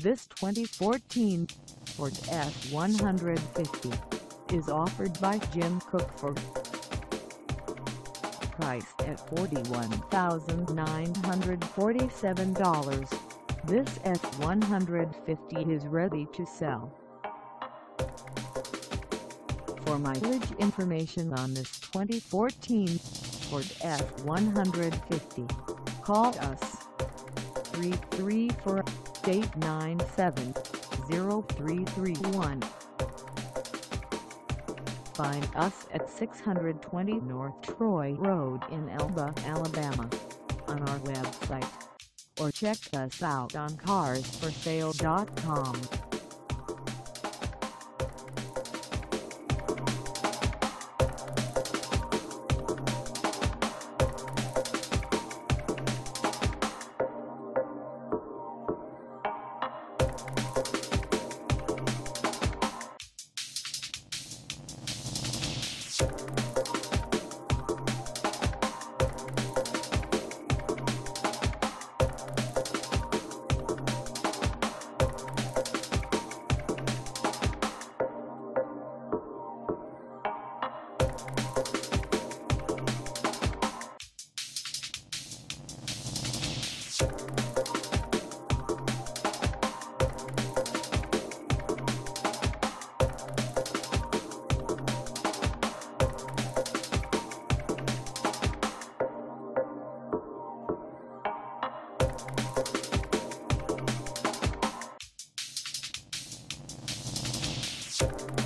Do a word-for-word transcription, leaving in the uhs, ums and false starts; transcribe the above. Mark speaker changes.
Speaker 1: This twenty fourteen Ford F one fifty is offered by Jim Cook Ford. Priced at forty-one thousand nine hundred forty-seven dollars, this F one fifty is ready to sell. For mileage information on this twenty fourteen Ford F one fifty, call us three three four, eight nine seven, zero three three one. Find us at six twenty North Troy Road in Elba, Alabama, on our website, or check us out on cars for sale dot com.
Speaker 2: You